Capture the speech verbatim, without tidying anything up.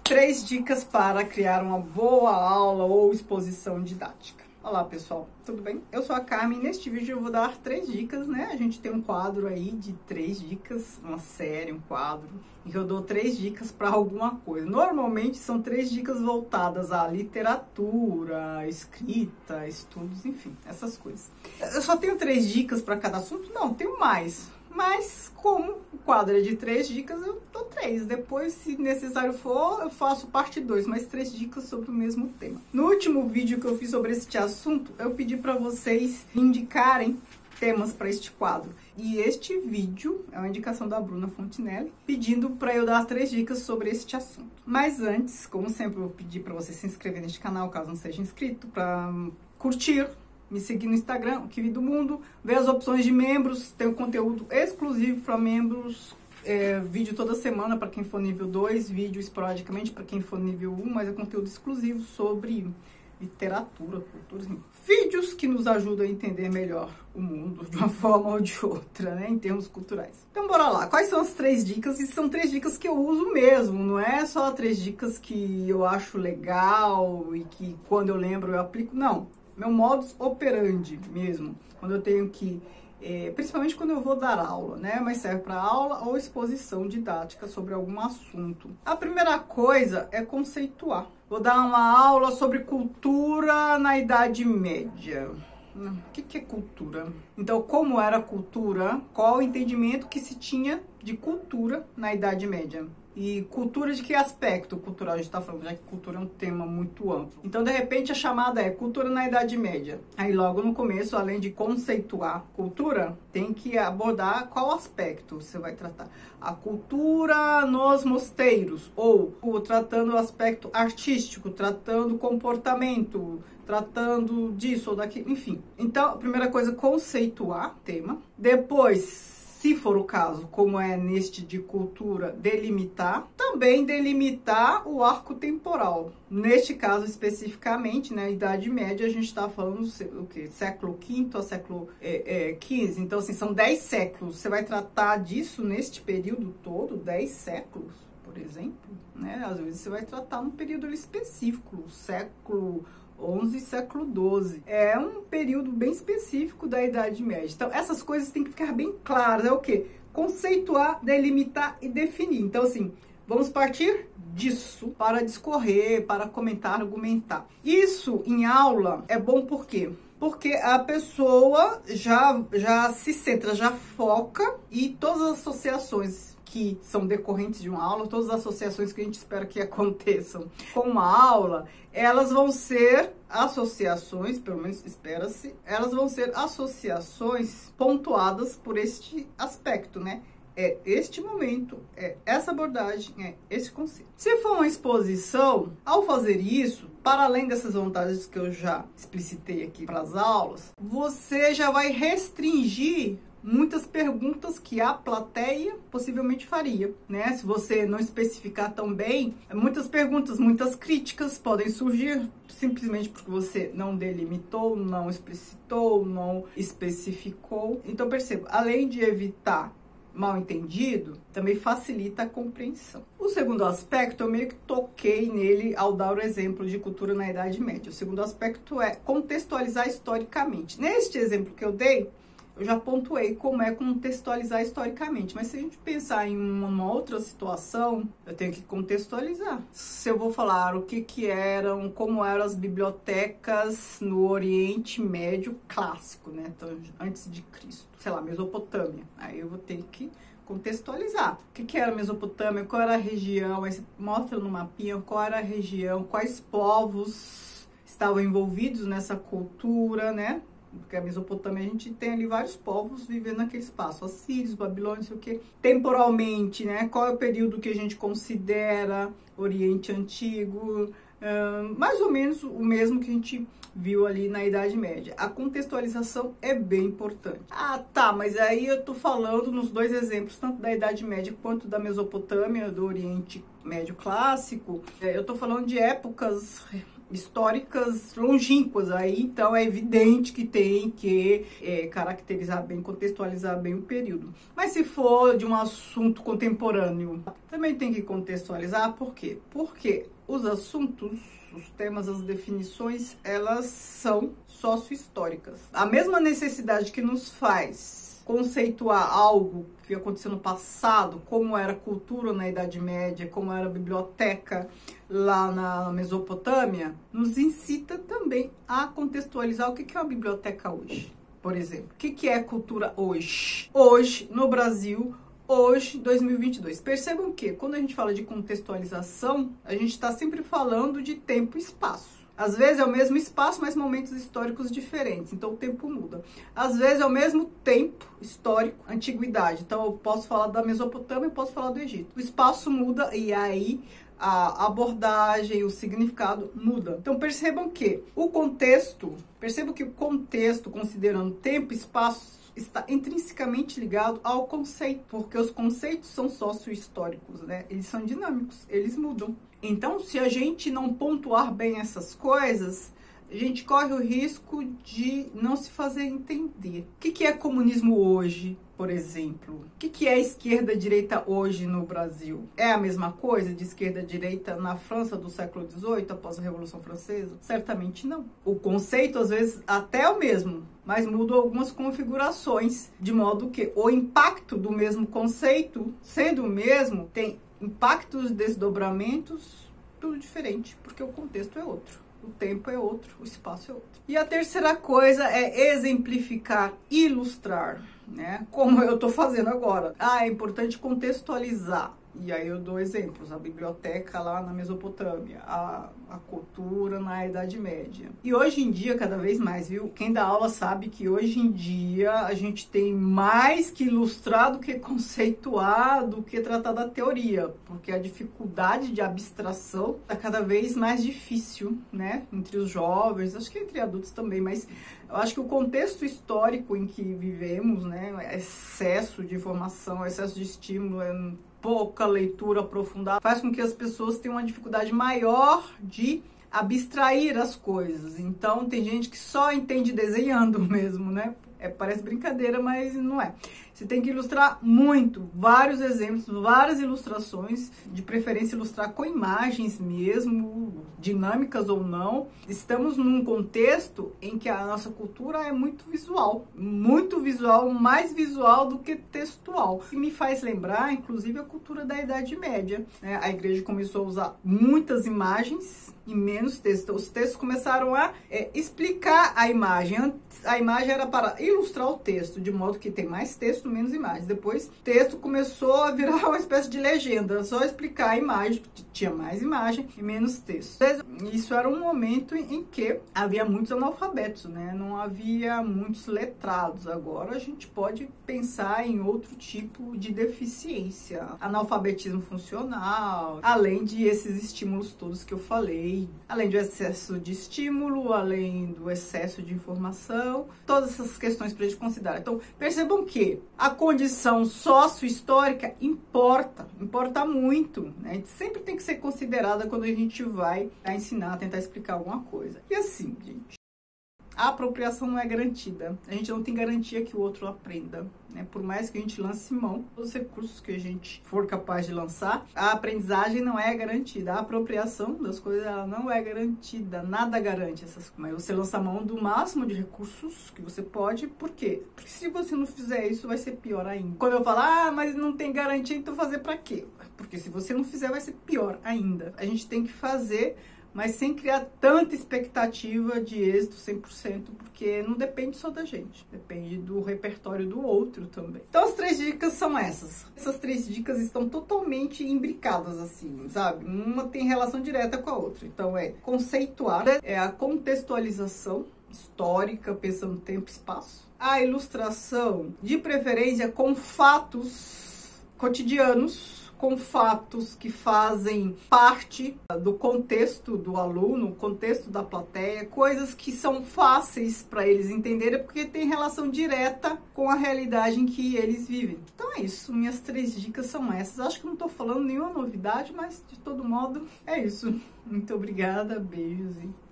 Três dicas para criar uma boa aula ou exposição didática. Olá pessoal, tudo bem? Eu sou a Carmen e neste vídeo eu vou dar três dicas, né? A gente tem um quadro aí de três dicas, uma série, um quadro, em que eu dou três dicas para alguma coisa. Normalmente são três dicas voltadas à literatura, escrita, estudos, enfim, essas coisas. Eu só tenho três dicas para cada assunto? Não, tenho mais. Mas como o quadro é de três dicas, eu dou três. Depois, se necessário for, eu faço parte dois, mais três dicas sobre o mesmo tema. No último vídeo que eu fiz sobre este assunto, eu pedi para vocês indicarem temas para este quadro. E este vídeo é uma indicação da Bruna Fontinelli, pedindo para eu dar três dicas sobre este assunto. Mas antes, como sempre, eu vou pedir para você se inscrever neste canal, caso não seja inscrito, para curtir, me seguir no Instagram, o Kiwi do Mundo, ver as opções de membros, tem um conteúdo exclusivo para membros, é, vídeo toda semana para quem for nível dois, vídeo esporadicamente para quem for nível um, mas é conteúdo exclusivo sobre literatura, cultura, assim, vídeos que nos ajudam a entender melhor o mundo de uma forma ou de outra, né, em termos culturais. Então bora lá, quais são as três dicas? E são três dicas que eu uso mesmo, não é só três dicas que eu acho legal e que quando eu lembro eu aplico, não. Meu modus operandi mesmo, quando eu tenho que, é, principalmente quando eu vou dar aula, né? Mas serve para aula ou exposição didática sobre algum assunto. A primeira coisa é conceituar. Vou dar uma aula sobre cultura na Idade Média. O que que é cultura? Então, como era a cultura? Qual o entendimento que se tinha de cultura na Idade Média? E cultura de que aspecto cultural a gente está falando, já que cultura é um tema muito amplo. Então, de repente, a chamada é cultura na Idade Média. Aí, logo no começo, além de conceituar cultura, tem que abordar qual aspecto você vai tratar. A cultura nos mosteiros, ou, ou tratando o aspecto artístico, tratando comportamento, tratando disso ou daquilo, enfim. Então, a primeira coisa, conceituar tema. Depois, se for o caso, como é neste de cultura, delimitar. Também delimitar o arco temporal. Neste caso, especificamente, na Idade Média, a gente está falando o quê? Século quinto a século é, é, quinze. Então, assim, são dez séculos. Você vai tratar disso neste período todo, dez séculos, por exemplo, né? Às vezes você vai tratar um período específico, século onze, século doze. É um período bem específico da Idade Média. Então, essas coisas têm que ficar bem claras. É o quê? Conceituar, delimitar e definir. Então, assim, vamos partir disso para discorrer, para comentar, argumentar. Isso, em aula, é bom por quê? Porque a pessoa já, já se centra, já foca e todas as associações que são decorrentes de uma aula, todas as associações que a gente espera que aconteçam com uma aula, elas vão ser associações, pelo menos espera-se, elas vão ser associações pontuadas por este aspecto, né? É este momento, é essa abordagem, é esse conceito. Se for uma exposição, ao fazer isso, para além dessas vantagens que eu já explicitei aqui para as aulas, você já vai restringir muitas perguntas que a plateia possivelmente faria, né? Se você não especificar tão bem, muitas perguntas, muitas críticas podem surgir simplesmente porque você não delimitou, não explicitou, não especificou. Então, perceba, além de evitar mal entendido, também facilita a compreensão. O segundo aspecto, eu meio que toquei nele ao dar o exemplo de cultura na Idade Média. O segundo aspecto é contextualizar historicamente. Neste exemplo que eu dei, eu já pontuei como é contextualizar historicamente, mas se a gente pensar em uma outra situação, eu tenho que contextualizar. Se eu vou falar o que que eram, como eram as bibliotecas no Oriente Médio clássico, né? Então, antes de Cristo, sei lá, Mesopotâmia. Aí eu vou ter que contextualizar. O que que era a Mesopotâmia, qual era a região, aí você mostra no mapinha qual era a região, quais povos estavam envolvidos nessa cultura, né? Porque a Mesopotâmia, a gente tem ali vários povos vivendo naquele espaço, assírios, babilônios, não sei o quê. Temporalmente, né? Qual é o período que a gente considera Oriente Antigo? Uh, mais ou menos o mesmo que a gente viu ali na Idade Média. A contextualização é bem importante. Ah, tá, mas aí eu tô falando nos dois exemplos, tanto da Idade Média quanto da Mesopotâmia, do Oriente Médio Clássico. Eu tô falando de épocas históricas longínquas, aí então é evidente que tem que é, caracterizar bem, contextualizar bem o período. Mas se for de um assunto contemporâneo, também tem que contextualizar. Por quê? Porque os assuntos, os temas, as definições, elas são sócio-históricas. A mesma necessidade que nos faz conceituar algo que aconteceu no passado, como era a cultura na Idade Média, como era a biblioteca lá na Mesopotâmia, nos incita também a contextualizar o que é uma biblioteca hoje, por exemplo. O que é cultura hoje? Hoje, no Brasil, hoje, dois mil e vinte e dois. Percebam que, quando a gente fala de contextualização, a gente está sempre falando de tempo e espaço. Às vezes é o mesmo espaço, mas momentos históricos diferentes, então o tempo muda. Às vezes é o mesmo tempo histórico, antiguidade, então eu posso falar da Mesopotâmia, eu posso falar do Egito. O espaço muda e aí a abordagem, o significado muda. Então percebam que o contexto, percebam que o contexto, considerando tempo e espaço, está intrinsecamente ligado ao conceito, porque os conceitos são sócio-históricos, né? Eles são dinâmicos, eles mudam. Então, se a gente não pontuar bem essas coisas, a gente corre o risco de não se fazer entender. O que é comunismo hoje, por exemplo? O que é esquerda-direita hoje no Brasil? É a mesma coisa de esquerda-direita na França do século dezoito, após a Revolução Francesa? Certamente não. O conceito, às vezes, até é o mesmo, mas mudam algumas configurações, de modo que o impacto do mesmo conceito, sendo o mesmo, tem impactos, desdobramentos, tudo diferente, porque o contexto é outro. O tempo é outro, o espaço é outro. E a terceira coisa é exemplificar, ilustrar, né? Como eu estou fazendo agora. Ah, é importante contextualizar. E aí eu dou exemplos, a biblioteca lá na Mesopotâmia, a, a cultura na Idade Média. E hoje em dia, cada vez mais, viu? Quem dá aula sabe que hoje em dia a gente tem mais que ilustrar do que conceituar, do que tratar da teoria, porque a dificuldade de abstração está cada vez mais difícil, né? Entre os jovens, acho que entre adultos também, mas eu acho que o contexto histórico em que vivemos, né? Excesso de informação, excesso de estímulo, é pouca leitura aprofundada, faz com que as pessoas tenham uma dificuldade maior de abstrair as coisas. Então, tem gente que só entende desenhando mesmo, né? É, parece brincadeira, mas não é. Você tem que ilustrar muito, vários exemplos, várias ilustrações, de preferência ilustrar com imagens mesmo, dinâmicas ou não. Estamos num contexto em que a nossa cultura é muito visual, muito visual, mais visual do que textual. E me faz lembrar, inclusive, a cultura da Idade Média, né? A igreja começou a usar muitas imagens e menos texto. Os textos começaram a é, explicar a imagem. Antes, a imagem era para ilustrar o texto, de modo que tem mais texto, menos imagens. Depois, o texto começou a virar uma espécie de legenda, só explicar a imagem, tinha mais imagem e menos texto. Isso era um momento em que havia muitos analfabetos, né? Não havia muitos letrados. Agora a gente pode pensar em outro tipo de deficiência, analfabetismo funcional, além de esses estímulos todos que eu falei, além do excesso de estímulo, além do excesso de informação, todas essas questões para a gente considerar. Então, percebam que a condição sócio-histórica importa, importa muito, né? A gente sempre tem que ser considerada quando a gente vai ensinar, tentar explicar alguma coisa. E assim, gente, a apropriação não é garantida. A gente não tem garantia que o outro aprenda, né? Por mais que a gente lance mão dos recursos que a gente for capaz de lançar, a aprendizagem não é garantida. A apropriação das coisas, ela não é garantida. Nada garante essas coisas. Mas você lança mão do máximo de recursos que você pode. Por quê? Porque se você não fizer isso, vai ser pior ainda. Quando eu falo, ah, mas não tem garantia, então fazer pra quê? Porque se você não fizer, vai ser pior ainda. A gente tem que fazer, mas sem criar tanta expectativa de êxito cem por cento, porque não depende só da gente, depende do repertório do outro também. Então as três dicas são essas. Essas três dicas estão totalmente imbricadas, assim, sabe? Uma tem relação direta com a outra. Então é conceituar, é a contextualização histórica, pensando tempo e espaço. A ilustração, de preferência com fatos cotidianos, com fatos que fazem parte do contexto do aluno, contexto da plateia, coisas que são fáceis para eles entenderem, porque tem relação direta com a realidade em que eles vivem. Então é isso, minhas três dicas são essas. Acho que não estou falando nenhuma novidade, mas de todo modo é isso. Muito obrigada, beijos e